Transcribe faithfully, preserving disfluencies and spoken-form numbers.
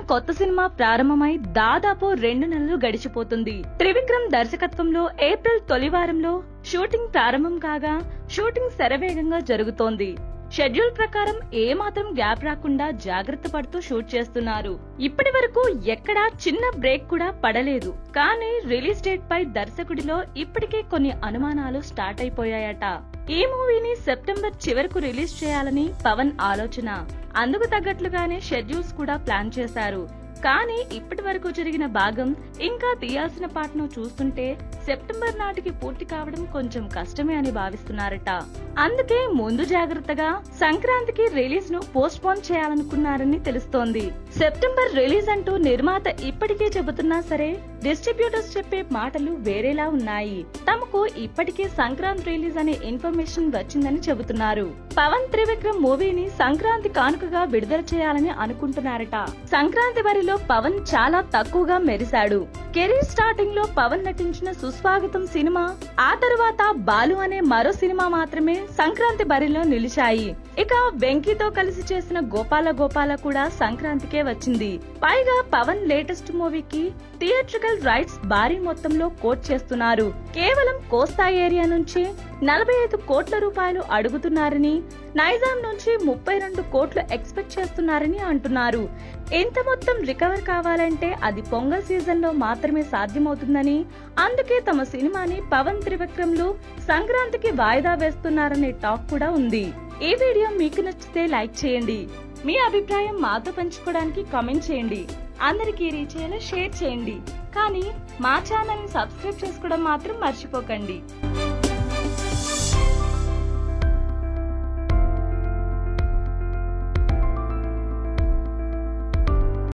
కొత్త సినిమా ప్రారంభమై దాదాపు రెండు నెలలు గడిచిపోతుంది. త్రివిక్రమ్ దర్శకత్వంలో ఏప్రిల్ తొలి వారంలో షూటింగ్ ప్రారంభం కాగా షూటింగ్ శరవేగంగా జరుగుతోంది. షెడ్యూల్ ప్రకారం ఏ మాత్రం గ్యాప్ రాకుండా జాగ్రత్త పడుతూ షూట్ చేస్తున్నారు. ఇప్పటి వరకు ఎక్కడా చిన్న బ్రేక్ కూడా పడలేదు. కానీ రిలీజ్ డేట్ పై దర్శకుడిలో ఇప్పటికే కొన్ని అనుమానాలు స్టార్ట్ అయిపోయాయట. ఈ మూవీని సెప్టెంబర్ చివరకు రిలీజ్ చేయాలని పవన్ ఆలోచన. అందుకు తగ్గట్లుగానే షెడ్యూల్స్ కూడా ప్లాన్ చేశారు. కానీ ఇప్పటి వరకు జరిగిన భాగం ఇంకా తీయాల్సిన పాటను చూస్తుంటే సెప్టెంబర్ నాటికి పూర్తి కావడం కొంచెం కష్టమే అని భావిస్తున్నారట. అందుకే ముందు జాగ్రత్తగా సంక్రాంతికి రిలీజ్ ను పోస్ట్ పోన్ చేయాలనుకున్నారని తెలుస్తోంది. సెప్టెంబర్ రిలీజ్ అంటూ నిర్మాత ఇప్పటికే చెబుతున్నా సరే డిస్ట్రిబ్యూటర్స్ చెప్పే మాటలు వేరేలా ఉన్నాయి. తమకు ఇప్పటికే సంక్రాంతి రిలీజ్ అనే ఇన్ఫర్మేషన్ వచ్చిందని చెబుతున్నారు. పవన్ త్రివిక్రమ్ మూవీని సంక్రాంతి కానుకగా విడుదల చేయాలని అనుకుంటున్నారట. సంక్రాంతి బరిలో పవన్ చాలా తక్కువగా మెరిశాడు. కెరీర్ స్టార్టింగ్ లో పవన్ నటించిన సుస్వాగతం సినిమా, ఆ తరువాత బాలు అనే మరో సినిమా మాత్రమే సంక్రాంతి బరిలో నిలిచాయి. ఇక వెంకీతో కలిసి చేసిన గోపాల గోపాల కూడా సంక్రాంతికే వచ్చింది. పైగా పవన్ లేటెస్ట్ మూవీకి థియేట్రికల్ రైట్స్ భారీ మొత్తంలో కోట్ చేస్తున్నారు. కేవలం కోస్తా ఏరియా నుంచి నలభై ఐదు కోట్ల రూపాయలు అడుగుతున్నారని, నైజాం నుంచి ముప్పై రెండు కోట్లు ఎక్స్పెక్ట్ చేస్తున్నారని అంటున్నారు. ఎంత మొత్తం రికవర్ కావాలంటే అది పొంగల్ సీజన్ లో మాత్రమే సాధ్యమవుతుందని, అందుకే తమ సినిమాని పవన్ త్రివిక్రమ్లు సంక్రాంతికి వాయిదా వేస్తున్నారనే టాక్ కూడా ఉంది. ఈ వీడియో మీకు నచ్చితే లైక్ చేయండి. మీ అభిప్రాయం మాతో పంచుకోవడానికి కామెంట్ చేయండి. అందరికీ రీచ్ అయ్యేలా షేర్ చేయండి. కానీ మా ఛానల్ ని సబ్స్క్రైబ్ చేసుకోవడం మాత్రం మర్చిపోకండి.